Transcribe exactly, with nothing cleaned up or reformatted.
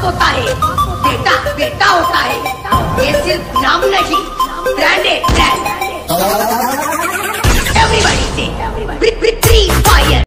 होता है, बेटा बेटा होता है। ये सिर्फ नाम नहीं, ब्रांड है ब्रांड।